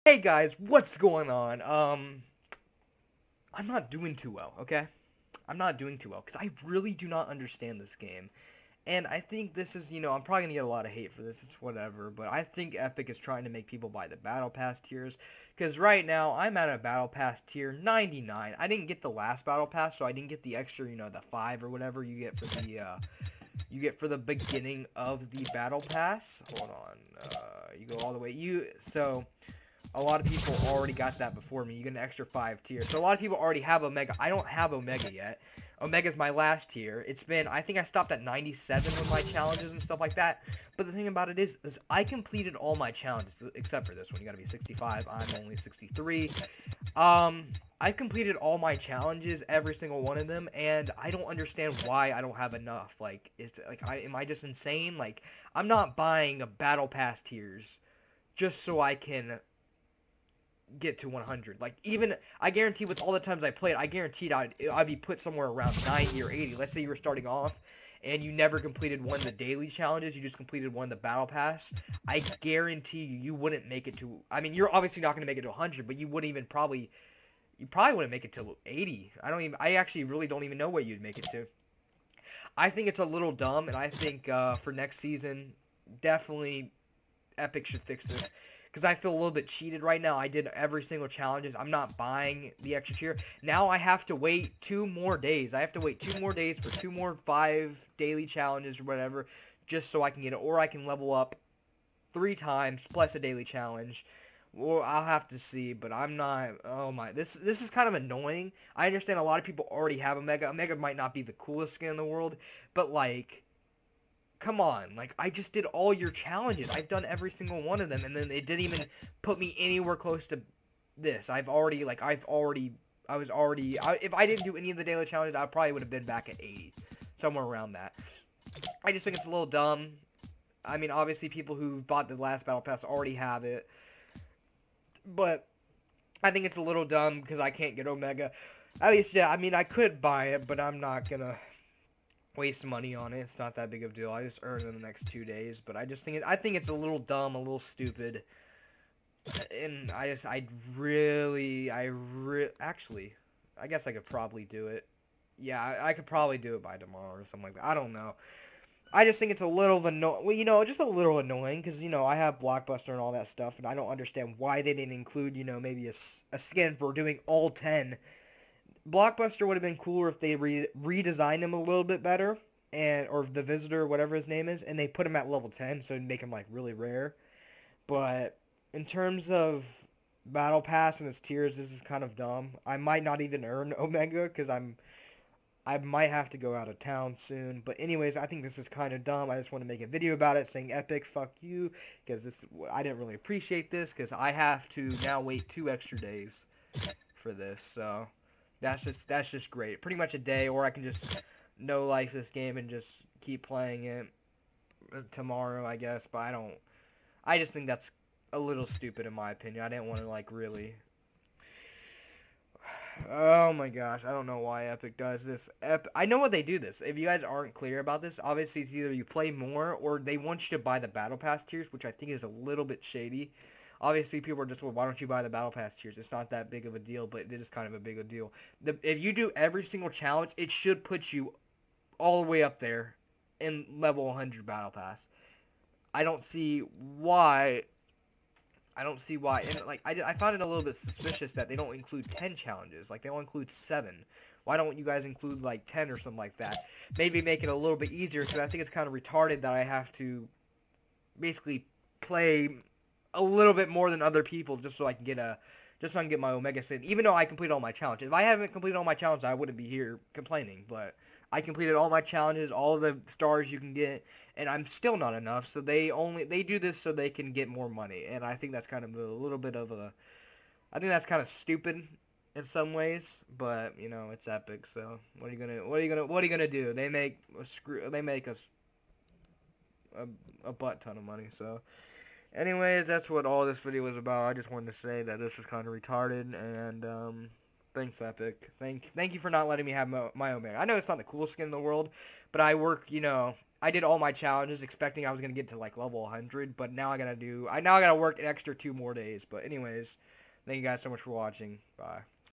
Hey guys, what's going on? I'm not doing too well, okay? I'm not doing too well because I really do not understand this game. And I think this is, I'm probably going to get a lot of hate for this. It's whatever. But I think Epic is trying to make people buy the Battle Pass tiers. Because right now, I'm at a Battle Pass tier 99. I didn't get the last Battle Pass, so I didn't get the extra, the 5 or whatever you get for the beginning of the Battle Pass. Hold on. You go all the way. So a lot of people already got that before me. You get an extra 5 tiers. So a lot of people already have Omega. I don't have Omega yet. Omega's my last tier. I think I stopped at 97 with my challenges and stuff like that. But the thing about it is I completed all my challenges, except for this one. You gotta be 65. I'm only 63. I've completed all my challenges, every single one of them, and I don't understand why I don't have enough. Like, am I just insane? Like, I'm not buying a Battle Pass tiers just so I can get to 100. Like, even I guarantee with all the times I played, I guaranteed I'd be put somewhere around 90 or 80. Let's say you were starting off and you never completed one of the daily challenges, you just completed one of the battle pass. I guarantee you wouldn't make it to. I mean, you're obviously not going to make it to 100, but you wouldn't even probably. You probably wouldn't make it to 80. I actually really don't even know what you'd make it to. I think it's a little dumb, and I think for next season, definitely Epic should fix this. Because I feel a little bit cheated right now. I did every single challenges. I'm not buying the extra tier. Now I have to wait 2 more days. I have to wait 2 more days for 2 more 5 daily challenges or whatever, just so I can get it. Or I can level up 3 times plus a daily challenge. Well, I'll have to see, but I'm not. Oh my, this is kind of annoying. I understand a lot of people already have Omega. Omega might not be the coolest skin in the world, but like, come on, like, I just did all your challenges. I've done every single one of them, and then they didn't even put me anywhere close to this. I was already, if I didn't do any of the daily challenges, I probably would have been back at 80, somewhere around that. I just think it's a little dumb. I mean, obviously, people who bought the last Battle Pass already have it, but I think it's a little dumb because I can't get Omega. At least, yeah, I mean, I could buy it, but I'm not gonna waste money on it. It's not that big of a deal. I just earn it in the next 2 days. But I think it's a little dumb, a little stupid. And actually, I guess I could probably do it. Yeah, I could probably do it by tomorrow or something like that. I don't know. I just think it's a little annoying. Well, just a little annoying because, I have Blockbuster and all that stuff, and I don't understand why they didn't include, maybe a skin for doing all 10. Blockbuster would have been cooler if they redesigned him a little bit better, or the Visitor, whatever his name is, and they put him at level 10, so it'd make him like really rare. But in terms of Battle Pass and its tiers, this is kind of dumb. I might not even earn Omega because I might have to go out of town soon. But anyways, I think this is kind of dumb. I just want to make a video about it saying Epic, fuck you, because I didn't really appreciate this because I have to now wait 2 extra days for this. So that's just great. Pretty much a day, or I can just no life this game and just keep playing it tomorrow, I guess. But I just think that's a little stupid in my opinion. I didn't want to like really. Oh my gosh, I don't know why Epic does this. I know what they do this. If you guys aren't clear about this, obviously it's either you play more or they want you to buy the Battle Pass tiers, which I think is a little bit shady. Obviously, people are just, well, why don't you buy the Battle Pass tiers? It's not that big of a deal, but it is kind of a big a deal. If you do every single challenge, it should put you all the way up there in level 100 Battle Pass. I don't see why. I don't see why. And like, I found it a little bit suspicious that they don't include 10 challenges. Like, they don't include 7. Why don't you guys include like 10 or something like that? Maybe make it a little bit easier, because I think it's kind of retarded that I have to basically play a little bit more than other people just so I can get my Omega skin. Even though I completed all my challenges. If I haven't completed all my challenges, I wouldn't be here complaining. But I completed all my challenges, all of the stars you can get, and I'm still not enough. So they do this so they can get more money, and I think that's kind of a little bit of a. I think that's kind of stupid in some ways, but it's Epic. So what are you gonna do? They make us a butt ton of money. So. Anyways, that's what all this video was about. I just wanted to say that this is kind of retarded, and thanks, Epic. Thank you for not letting me have my Omega. I know it's not the coolest skin in the world, but I work, I did all my challenges expecting I was gonna get to like level 100, but now I gotta work an extra 2 more days. But anyways, thank you guys so much for watching. Bye.